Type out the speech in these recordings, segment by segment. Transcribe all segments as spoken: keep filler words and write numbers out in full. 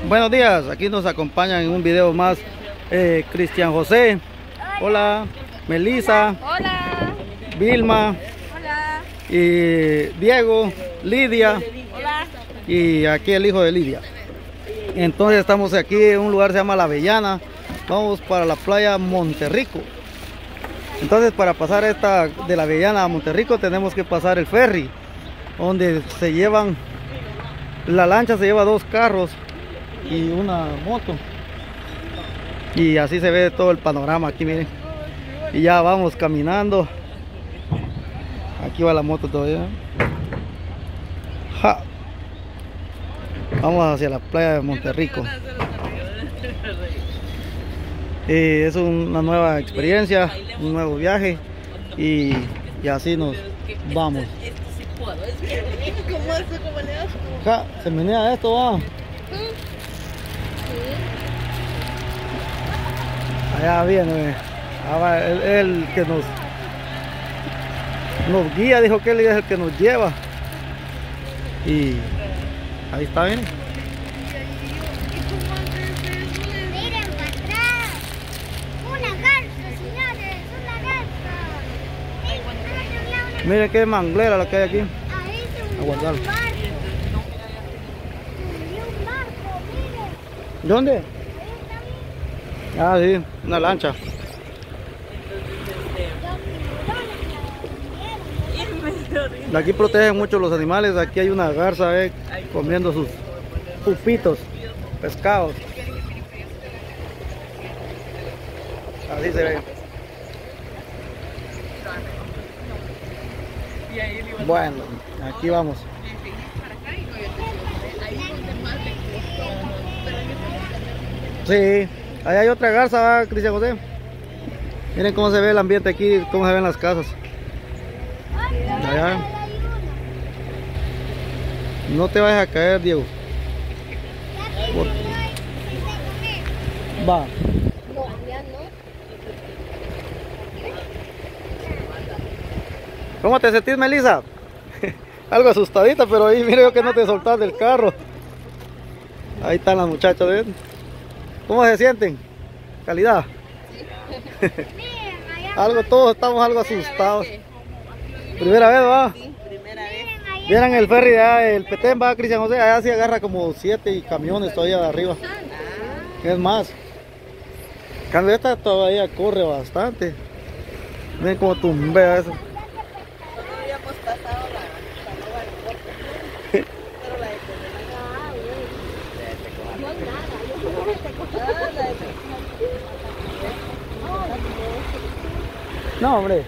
Buenos días, aquí nos acompañan en un video más eh, Cristian José. Hola. Melissa. Hola. Vilma. Hola. Y Diego, Lidia. Hola. Y aquí el hijo de Lidia. Entonces estamos aquí en un lugar que se llama La Avellana. Vamos para la playa Monterrico. Entonces para pasar esta de La Avellana a Monterrico tenemos que pasar el ferry, donde se llevan, la lancha se lleva dos carros y una moto. Y así se ve todo el panorama aquí, miren. Y ya vamos caminando. Aquí va la moto todavía. ¡Ja! Vamos hacia la playa de Monterrico. Eh, es una nueva experiencia, un nuevo viaje. Y, y así nos vamos. Ja, se menea esto, va. Allá viene, allá él, él que nos nos guía, dijo que él es el que nos lleva. Y ahí está bien. Miren para atrás. Una garza, señores, una garza. Miren qué manglera la que hay aquí. Ahí se hundió un Aguardar. barco. Se hundió un barco, miren. ¿Dónde? Ahí está bien. Ah, sí, una lancha. De aquí protegen mucho los animales. Aquí hay una garza eh, comiendo sus pupitos, pescados. Así se ve. Bueno, aquí vamos. Sí, ahí hay otra garza, ¿va, Cristian José? Miren cómo se ve el ambiente aquí, cómo se ven las casas. Allá. No te vayas a caer, Diego. Por... Va. No, ya no. ¿Cómo te sentís, Melissa? Algo asustadita, pero ahí mire yo que no te soltás del carro. Ahí están las muchachas, ¿ven? ¿Cómo se sienten? ¿Calidad? Algo, todos estamos algo asustados. Primera vez, va. Sí, primera vez. Vieran el ferry de allá, el Petén, va, Cristian José, allá sí agarra como siete camiones todavía de arriba. Es más. En cambio esta todavía corre bastante. Ven como tumbea eso. Solo habíamos pasado la nueva aeropuerto. Pero la de No, hombre.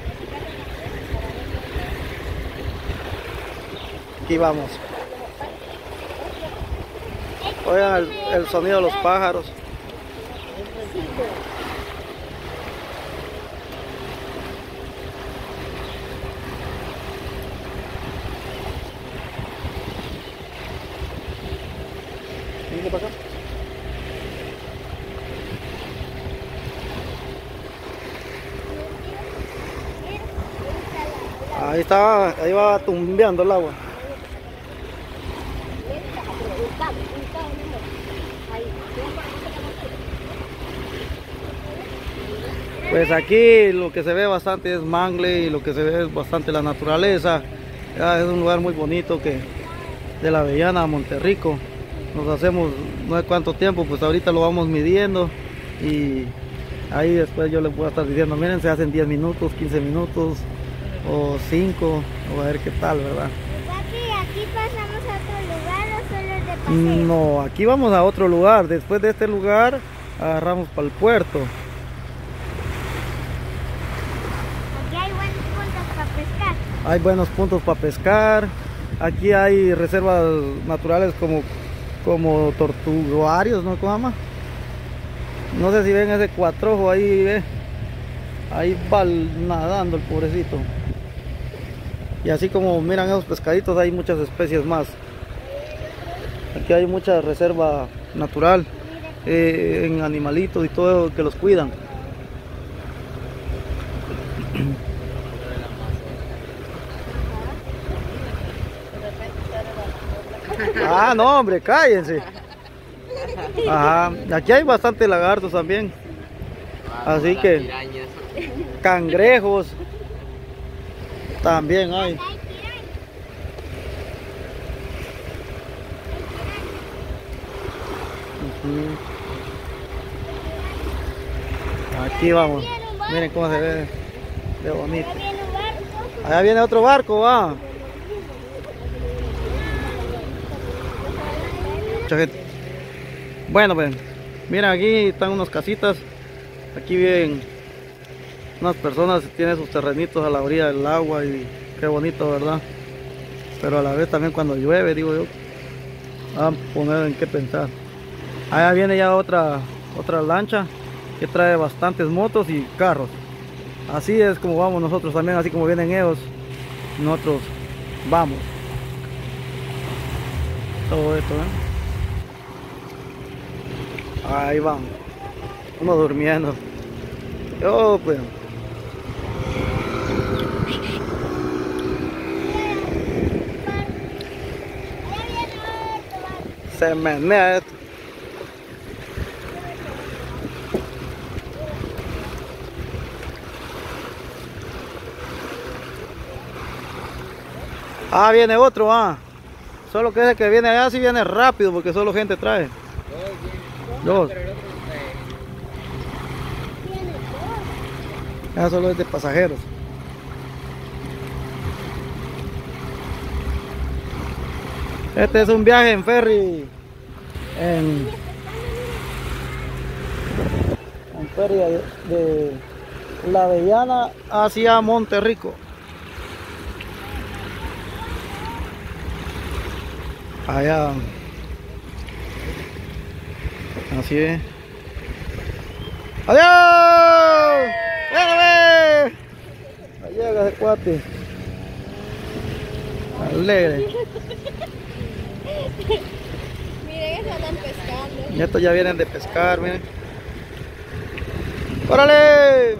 Aquí vamos. Oigan el, el sonido de los pájaros. Venga para acá. Ahí está, ahí va tumbeando el agua. Pues aquí lo que se ve bastante es mangle y lo que se ve es bastante la naturaleza. Ya es un lugar muy bonito que de La Avellana a Monterrico. Nos hacemos no sé cuánto tiempo, pues ahorita lo vamos midiendo y ahí después yo les voy a estar diciendo, miren, se hacen diez minutos, quince minutos o cinco, o a ver qué tal, ¿verdad? Papi, ¿aquí pasamos a otro lugar o solo es de paseo? No, aquí vamos a otro lugar. Después de este lugar agarramos para el puerto. Aquí hay buenos puntos para pescar. Hay buenos puntos para pescar. Aquí hay reservas naturales como, como tortuguarios, ¿no? ¿Cómo se llama? No sé si ven ese cuatrojo ahí, ¿ve? Ahí va nadando el pobrecito. Y así como miran esos pescaditos, hay muchas especies más. Aquí hay mucha reserva natural eh, en animalitos y todo que los cuidan. Ah, no, hombre, cállense. Ajá, aquí hay bastante lagartos también. Así que cangrejos también hay. Uh-huh. Aquí vamos. Miren cómo se ve de bonito. Allá viene otro barco, va. Mucha gente. Bueno, pues, miren, aquí están unas casitas. Aquí viven unas personas que tienen sus terrenitos a la orilla del agua y qué bonito, ¿verdad? Pero a la vez también cuando llueve, digo yo, van a poner en qué pensar. Allá viene ya otra, otra lancha que trae bastantes motos y carros. Así es como vamos nosotros también, así como vienen ellos, nosotros vamos. Todo esto, ¿eh? Ahí vamos, uno durmiendo. Yo pues se menea esto. Ah, viene otro, ah. Solo que ese que viene allá sí viene rápido porque solo gente trae. Dos. Ya solo es de pasajeros. Este es un viaje en ferry. En, en ferry de, de La Avellana hacia Monterrico. Allá. Así es. ¡Adiós! ¡Llévame! Ahí llega ese cuate. Alegre. Miren, estos andan pescando. Y estos ya vienen de pescar, miren. ¡Órale!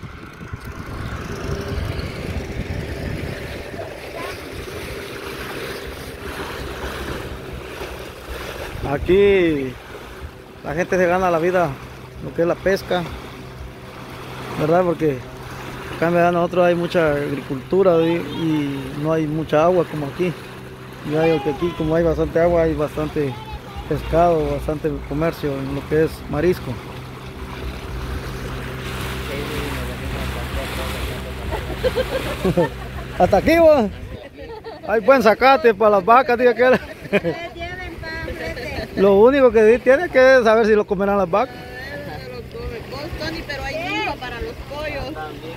Aquí la gente se gana la vida, lo que es la pesca, ¿verdad? Porque acá en nosotros hay mucha agricultura y, y no hay mucha agua como aquí. Ya digo que aquí como hay bastante agua, hay bastante pescado, bastante comercio en lo que es marisco. Hasta aquí, ¿va? Hay buen zacate para las vacas, diga que lo único que tiene que saber si lo comerán las vacas. Tony, pero hay hijo para los pollos.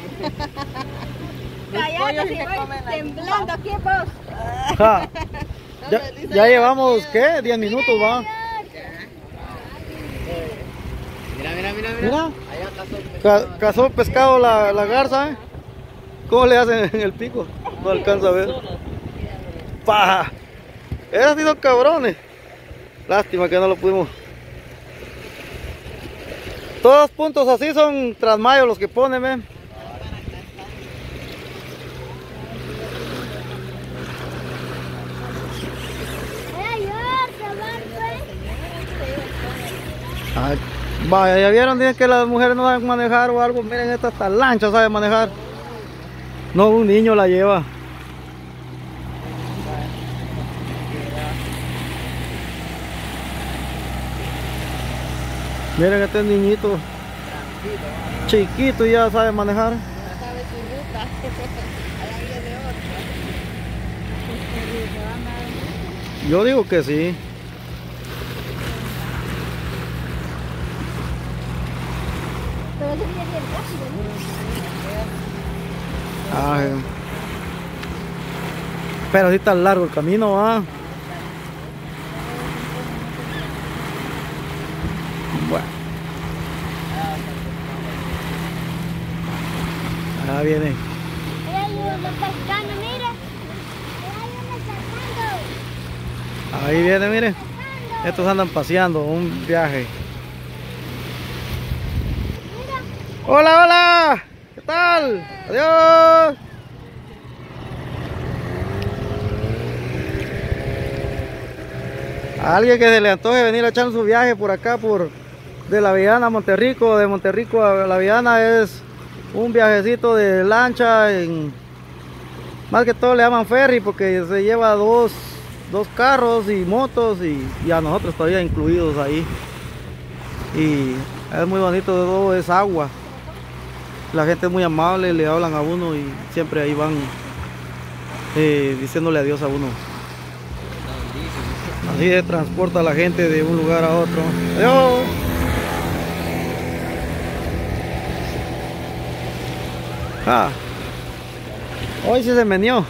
Cállate, si voy temblando aquí vos. Ja. Ya, ya llevamos, ¿qué? diez minutos, va. Mira, mira, mira, mira. Mira. Ca cazó pescado la, la garza, ¿eh? ¿Cómo le hacen en el pico? No alcanza a ver. ¡Paja! Esos sido cabrones. Lástima que no lo pudimos. Todos puntos así son trasmayos los que ponen, ¿ven? Ay, vaya, ya vieron, dicen que las mujeres no saben manejar o algo. Miren, esta hasta lancha sabe manejar. No, un niño la lleva. Miren, este niñito chiquito ya sabe manejar. Sabe su ruta. Allá viene otro. Yo digo que sí. Pero eso viene bien rápido, ¿no? Ah, eh. Pero sí está largo el camino, ¿va? Bueno. Ah, viene. Ahí hay uno pescando, mira. Ahí hay uno sacando. Ahí viene, mire. Estos andan paseando, un viaje. Hola, hola. ¿Qué tal? Adiós. A alguien que se le antoje venir a echar su viaje por acá, por de La Avellana a Monterrico, de Monterrico a La Avellana es un viajecito de lancha, en, más que todo le llaman ferry porque se lleva dos, dos carros y motos y, y a nosotros todavía incluidos ahí. Y es muy bonito, de todo es agua. La gente es muy amable, le hablan a uno y siempre ahí van eh, diciéndole adiós a uno. Así se transporta a la gente de un lugar a otro. Adiós. Ah, hoy sí se meneó.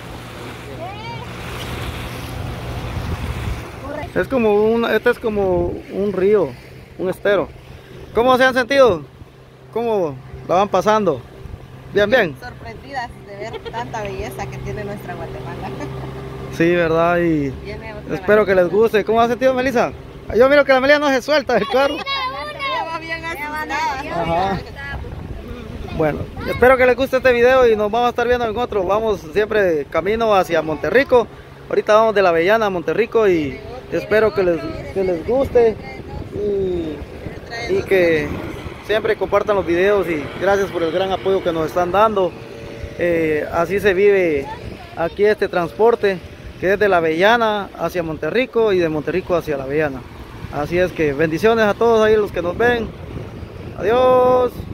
Es como un, este es como un río, un estero. ¿Cómo se han sentido? ¿Cómo la van pasando? Bien, bien. Sorprendidas de ver tanta belleza que tiene nuestra Guatemala. Sí, verdad, y espero que les guste. ¿Cómo ha sentido, Melissa? Yo miro que la Melissa no se suelta del carro. Ya va bien asustada. Ajá. Bueno, espero que les guste este video y nos vamos a estar viendo en otro. Vamos siempre camino hacia Monterrico. Ahorita vamos de La Avellana a Monterrico y espero que les, que les guste y, y que siempre compartan los videos y gracias por el gran apoyo que nos están dando. Eh, así se vive aquí este transporte, que es de La Avellana hacia Monterrico y de Monterrico hacia La Avellana. Así es que bendiciones a todos ahí los que nos ven. Adiós.